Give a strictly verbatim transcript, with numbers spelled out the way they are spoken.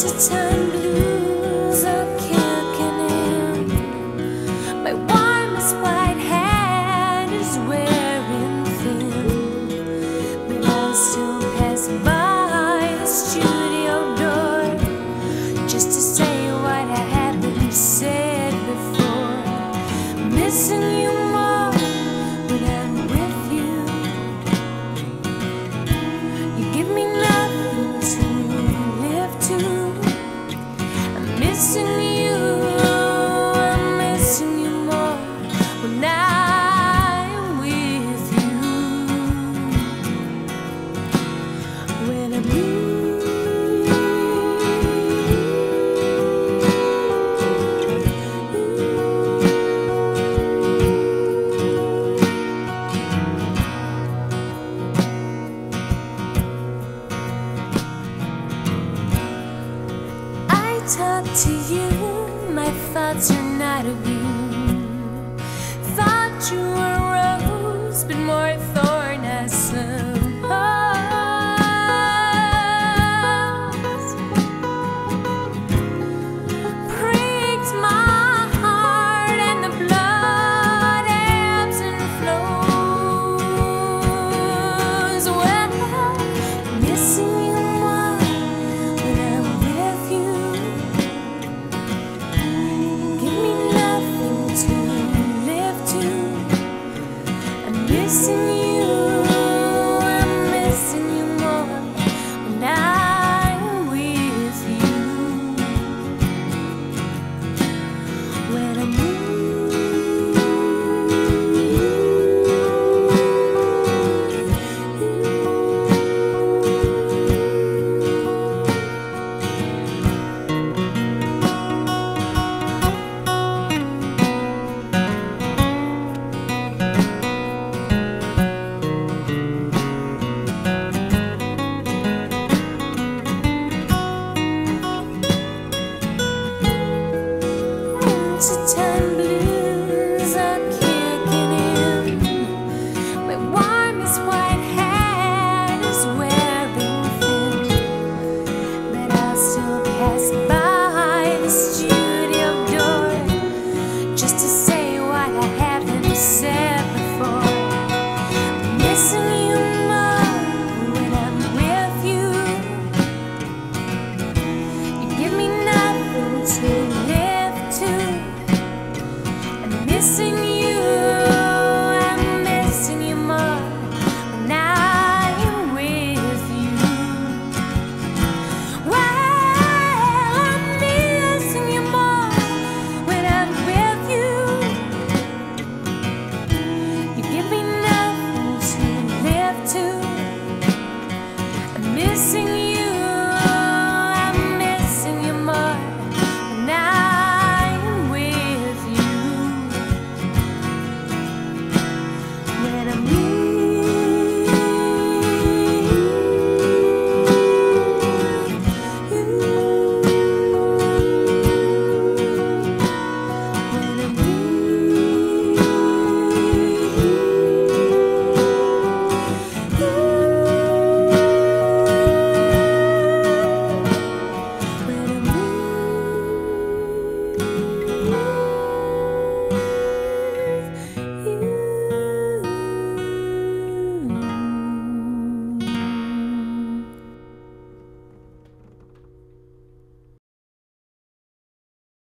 wintertime blues are kicking in. My warmest white hand is wearing thin, but I'll still pass by the studio door just to say what I haven't said before. Missing you more when I'm with you. You give me nothing to live to. I'm missing you, I'm missing you more when I'm with you. When I'm with you. Talk to you, my thoughts are not of you.